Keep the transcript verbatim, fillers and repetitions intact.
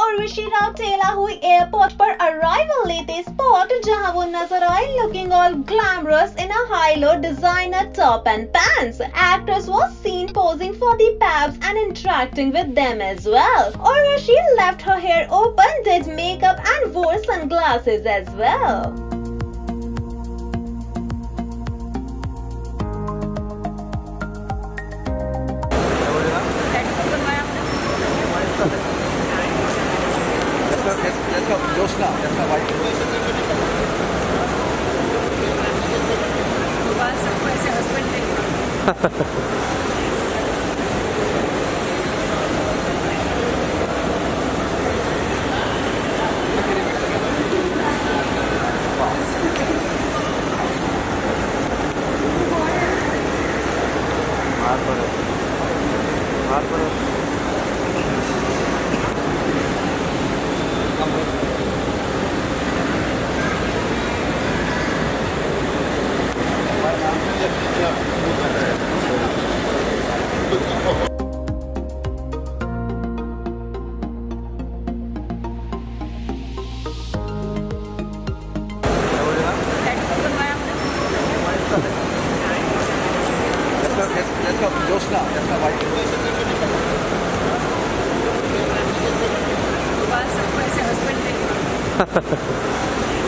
उर्वशी राउतेला हुई एयरपोर्ट पर अराइवल लेते स्पॉट जहां वो नजर आई looking all glamorous in a high low designer top and pants. Actress was seen posing for the paps and interacting with them as well. Urvashi left her hair open, did makeup and wore sunglasses as well. Let's go, let's go, Josh now. Let's go, white. Let's go, Josh now. Let's go, white. Husband